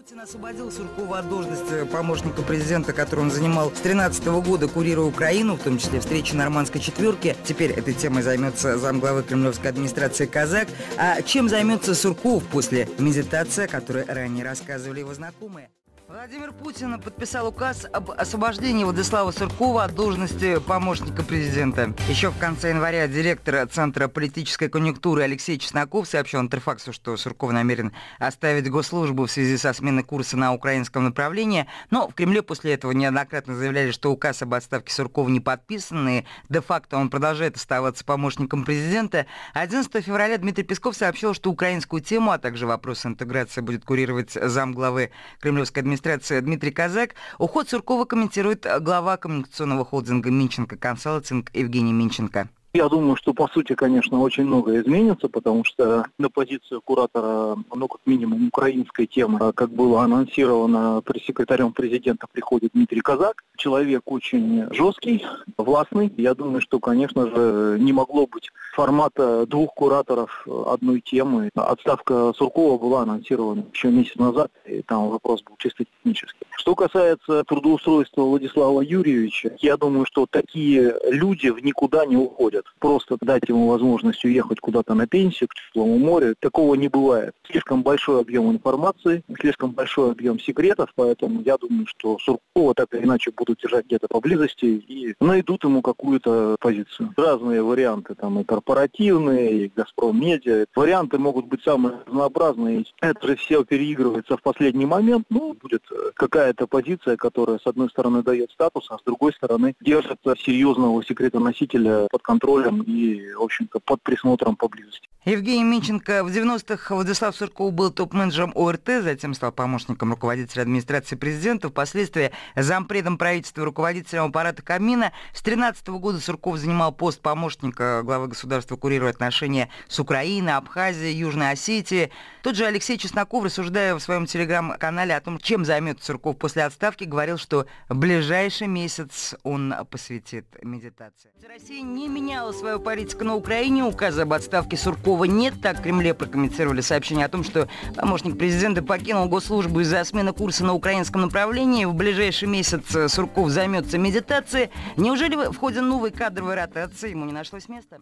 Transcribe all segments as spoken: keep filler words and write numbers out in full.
Путин освободил Суркова от должности помощника президента, которую он занимал с две тысячи тринадцатого года, курируя Украину, в том числе встречи нормандской четверки. Теперь этой темой займется замглавы кремлевской администрации Казак. А чем займется Сурков после медитации, о которой ранее рассказывали его знакомые? Владимир Путин подписал указ об освобождении Владислава Суркова от должности помощника президента. Еще в конце января директор Центра политической конъюнктуры Алексей Чесноков сообщил Интерфаксу, что Сурков намерен оставить госслужбу в связи со сменой курса на украинском направлении. Но в Кремле после этого неоднократно заявляли, что указ об отставке Суркова не подписан, и де-факто он продолжает оставаться помощником президента. одиннадцатого февраля Дмитрий Песков сообщил, что украинскую тему, а также вопросы интеграции будет курировать замглавы кремлевской администрации Дмитрий Казак. Уход Суркова комментирует глава коммуникационного холдинга Минченко Консалтинг Евгений Минченко. Я думаю, что по сути, конечно, очень многое изменится, потому что на позицию куратора, ну, как минимум, украинской темы, как было анонсировано пресс-секретарем президента, приходит Дмитрий Казак. Человек очень жесткий, властный. Я думаю, что, конечно же, не могло быть формата двух кураторов одной темы. Отставка Суркова была анонсирована еще месяц назад, и там вопрос был чисто технический. Что касается трудоустройства Владислава Юрьевича, я думаю, что такие люди в никуда не уходят. Просто дать ему возможность уехать куда-то на пенсию, к теплому морю, такого не бывает. Слишком большой объем информации, слишком большой объем секретов, поэтому я думаю, что Суркова так или иначе будут держать где-то поблизости и найдут ему какую-то позицию. Разные варианты, там и корпоративные, и Газпром Медиа. Варианты могут быть самые разнообразные. Это же все переигрывается в последний момент. Ну, будет какая-то позиция, которая, с одной стороны, дает статус, а с другой стороны, держит серьезного секретоносителя под контролем и, в общем-то, под присмотром поблизости. Евгений Минченко. В девяностых Владислав Сурков был топ-менеджером ОРТ, затем стал помощником руководителя администрации президента, впоследствии зампредом правительства, руководителем аппарата Кабмина. С две тысячи тринадцатого года Сурков занимал пост помощника главы государства, курируя отношения с Украиной, Абхазией, Южной Осетией. Тот же Алексей Чесноков, рассуждая в своем телеграм-канале о том, чем займется Сурков после отставки, говорил, что в ближайший месяц он посвятит медитации. Россия не меняла свою политику на Украине. Указа об отставке Суркова нет. Так в Кремле прокомментировали сообщение о том, что помощник президента покинул госслужбу из-за смены курса на украинском направлении. В ближайший месяц Сурков займется медитацией. Неужели в ходе новой кадровой ротации ему не нашлось места?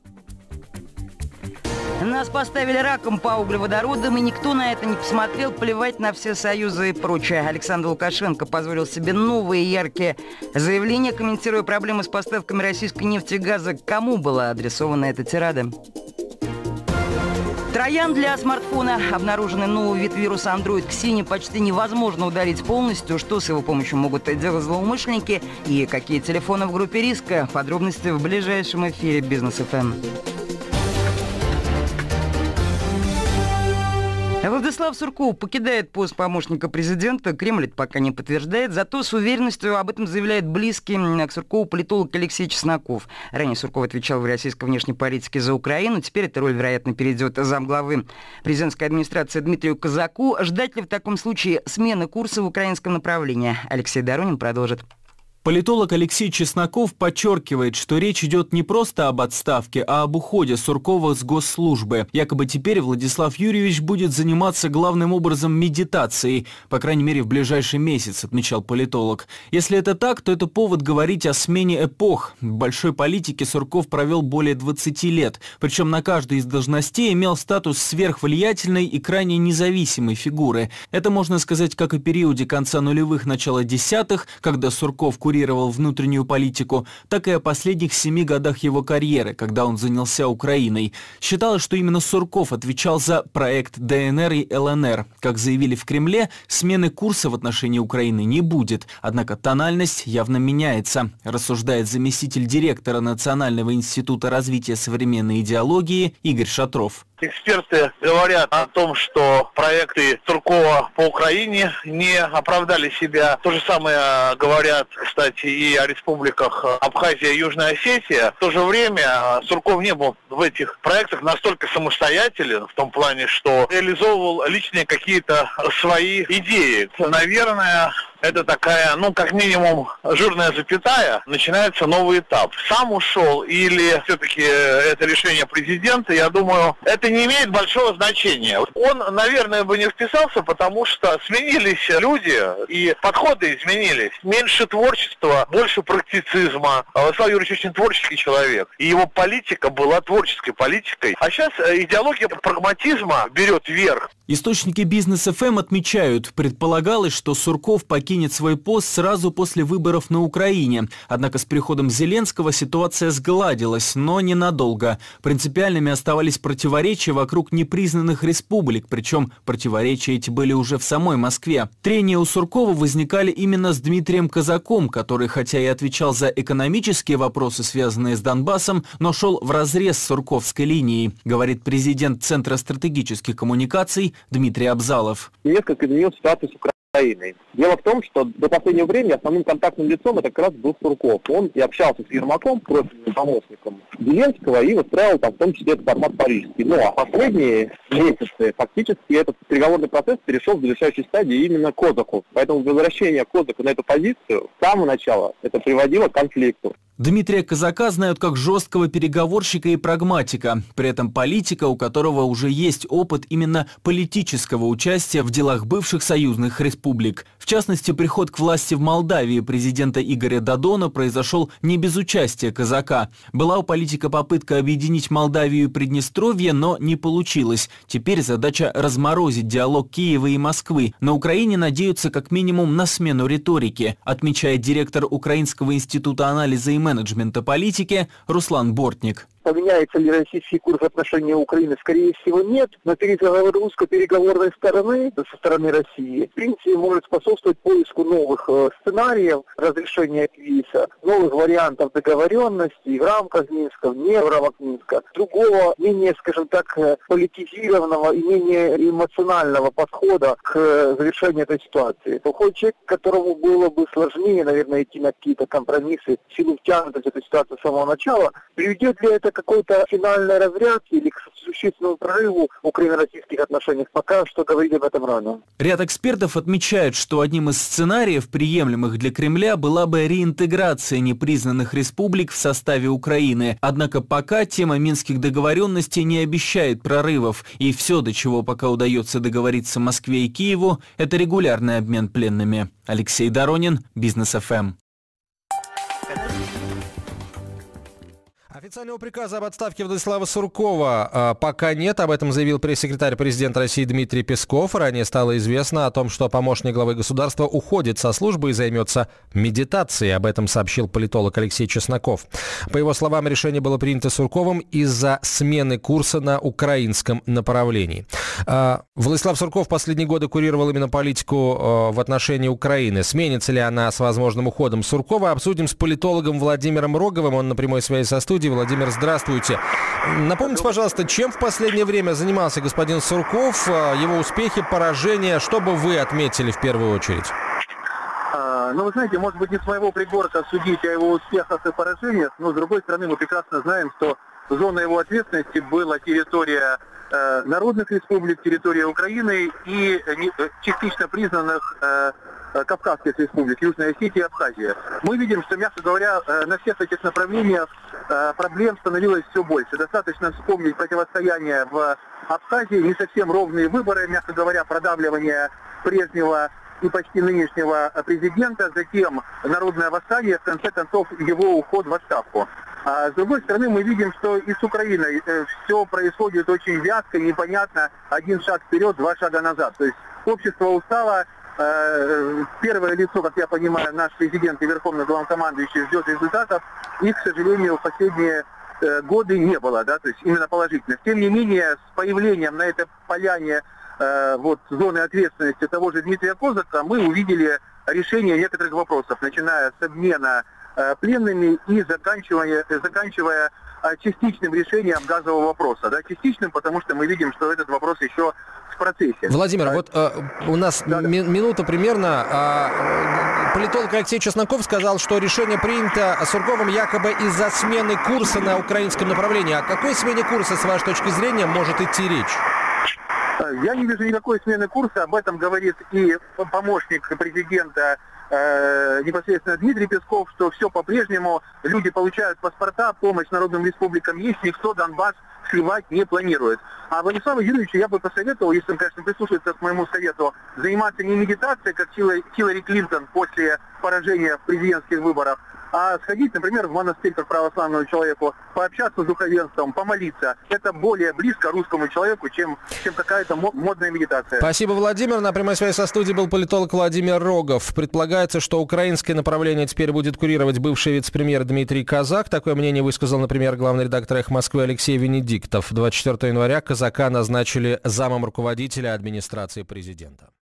Нас поставили раком по углеводородам, и никто на это не посмотрел. Плевать на все союзы и прочее. Александр Лукашенко позволил себе новые яркие заявления, комментируя проблемы с поставками российской нефти и газа. Кому была адресована эта тирада? Троян для смартфона. Обнаруженный новый вид вируса Android Ksini почти невозможно удалить полностью. Что с его помощью могут делать злоумышленники и какие телефоны в группе риска? Подробности в ближайшем эфире Бизнес эф эм. Владислав Сурков покидает пост помощника президента. Кремль это пока не подтверждает. Зато с уверенностью об этом заявляет близкий к Суркову политолог Алексей Чесноков. Ранее Сурков отвечал в российской внешней политике за Украину. Теперь эта роль, вероятно, перейдет замглавы президентской администрации Дмитрию Казаку. Ждать ли в таком случае смены курса в украинском направлении? Алексей Доронин продолжит. Политолог Алексей Чесноков подчеркивает, что речь идет не просто об отставке, а об уходе Суркова с госслужбы. Якобы теперь Владислав Юрьевич будет заниматься главным образом медитацией, по крайней мере в ближайший месяц, отмечал политолог. Если это так, то это повод говорить о смене эпох. В большой политике Сурков провел более двадцати лет, причем на каждой из должностей имел статус сверхвлиятельной и крайне независимой фигуры. Это можно сказать как о периоде конца нулевых, начала десятых, когда Сурков курировал внутреннюю политику, так и о последних семи годах его карьеры, когда он занялся Украиной. Считалось, что именно Сурков отвечал за проект дэ эн эр и эл эн эр. Как заявили в Кремле, смены курса в отношении Украины не будет, однако тональность явно меняется, рассуждает заместитель директора Национального института развития современной идеологии Игорь Шатров. Эксперты говорят о том, что проекты Суркова по Украине не оправдали себя. То же самое говорят, кстати, и о республиках Абхазия и Южная Осетия. В то же время Сурков не был в этих проектах настолько самостоятелен, в том плане, что реализовывал личные какие-то свои идеи. Наверное, это такая, ну, как минимум, жирная запятая, начинается новый этап. Сам ушел или все-таки это решение президента, я думаю, это не имеет большого значения. Он, наверное, бы не вписался, потому что сменились люди и подходы изменились. Меньше творчества, больше практицизма. Владислав Юрьевич очень творческий человек, и его политика была творческой политикой. А сейчас идеология прагматизма берет верх. Источники Бизнес эф эм отмечают, предполагалось, что Сурков покинет свой пост сразу после выборов на Украине. Однако с приходом Зеленского ситуация сгладилась, но ненадолго. Принципиальными оставались противоречия вокруг непризнанных республик, причем противоречия эти были уже в самой Москве. Трения у Суркова возникали именно с Дмитрием Казаком, который хотя и отвечал за экономические вопросы, связанные с Донбассом, но шел вразрез с сурковской линией, говорит президент Центра стратегических коммуникаций Дмитрий Абзалов. Несколько изменил ситуацию с Украиной. Дело в том, что до последнего времени основным контактным лицом это как раз был Сурков. Он и общался с Ермаком, профильным помощником Зеленского, и выстраивал там в том числе этот формат парижский. Ну а последние месяцы фактически этот переговорный процесс перешел в завершающей стадии именно к Козаку. Поэтому возвращение Козака на эту позицию с самого начала это приводило к конфликту. Дмитрия Казака знают как жесткого переговорщика и прагматика, при этом политика, у которого уже есть опыт именно политического участия в делах бывших союзных республик. В частности, приход к власти в Молдавии президента Игоря Додона произошел не без участия Казака. Была у политика попытка объединить Молдавию и Приднестровье, но не получилось. Теперь задача разморозить диалог Киева и Москвы. На Украине надеются как минимум на смену риторики, отмечает директор Украинского института анализа и менеджмента политики Руслан Бортник. Поменяется ли российский курс в отношении Украины? Скорее всего, нет. Но переговоры русско-переговорной стороны, со стороны России, в принципе, может способствовать поиску новых э, сценариев разрешения кризиса, новых вариантов договоренности в рамках Минска, вне в рамках Минска, другого, менее, скажем так, политизированного и менее эмоционального подхода к завершению этой ситуации. Выходит человек, которому было бы сложнее, наверное, идти на какие-то компромиссы, в силу втянутости этой ситуации с самого начала. Приведет ли это какой-то финальной разрядки или к существенному прорыву в украино-российских отношениях, пока что говорить об этом рано. Ряд экспертов отмечает, что одним из сценариев, приемлемых для Кремля, была бы реинтеграция непризнанных республик в составе Украины. Однако пока тема минских договоренностей не обещает прорывов, и все, до чего пока удается договориться Москве и Киеву, это регулярный обмен пленными. Алексей Доронин, Бизнес эф эм. Официального приказа об отставке Владислава Суркова а, пока нет. Об этом заявил пресс-секретарь президента России Дмитрий Песков. Ранее стало известно о том, что помощник главы государства уходит со службы и займется медитацией. Об этом сообщил политолог Алексей Чесноков. По его словам, решение было принято Сурковым из-за смены курса на украинском направлении. А, Владислав Сурков в последние годы курировал именно политику а, в отношении Украины. Сменится ли она с возможным уходом Суркова? Обсудим с политологом Владимиром Роговым. Он на прямой связи со студией. Владимир, здравствуйте. Напомните, пожалуйста, чем в последнее время занимался господин Сурков, его успехи, поражения, что бы вы отметили в первую очередь? А, ну, вы знаете, может быть, не с моего пригорка судить о его успехах и поражениях, но, с другой стороны, мы прекрасно знаем, что зона его ответственности была территория э, народных республик, территория Украины и не, частично признанных э, Кавказских республик, Южная Осетия и Абхазия. Мы видим, что, мягко говоря, на всех этих направлениях проблем становилось все больше. Достаточно вспомнить противостояние в Абхазии, не совсем ровные выборы, мягко говоря, продавливание прежнего и почти нынешнего президента, затем народное восстание, в конце концов, его уход в отставку. А с другой стороны, мы видим, что и с Украиной все происходит очень вязко, непонятно, один шаг вперед, два шага назад. То есть общество устало. Первое лицо, как я понимаю, наш президент и верховный главнокомандующий ждет результатов, их, к сожалению, в последние годы не было, да, то есть именно положительных. Тем не менее, с появлением на этой поляне э, вот, зоны ответственности того же Дмитрия Козака мы увидели решение некоторых вопросов, начиная с обмена э, пленными и заканчивая, заканчивая э, частичным решением газового вопроса. Да, частичным, потому что мы видим, что этот вопрос еще в процессе. Владимир, а, вот э, у нас да, ми- минута примерно. Э, политолог Алексей Чесноков сказал, что решение принято Сурковым якобы из-за смены курса на украинском направлении. О какой смене курса, с вашей точки зрения, может идти речь? Я не вижу никакой смены курса. Об этом говорит и помощник президента э, непосредственно Дмитрий Песков, что все по-прежнему, люди получают паспорта, помощь народным республикам есть, никто Донбасс сливать не планирует. А Владиславу Юрьевичу я бы посоветовал, если он, конечно, прислушается к моему совету, заниматься не медитацией, как Хиллари Клинтон после поражения в президентских выборах, а сходить, например, в монастырь как православному человеку, пообщаться с духовенством, помолиться. Это более близко русскому человеку, чем, чем какая-то модная медитация. Спасибо, Владимир. На прямой связи со студией был политолог Владимир Рогов. Предполагается, что украинское направление теперь будет курировать бывший вице-премьер Дмитрий Казак. Такое мнение высказал, например, главный редактор «Эхо Москвы» Алексей Венедиктов. двадцать четвёртого января Казака назначили замом руководителя администрации президента.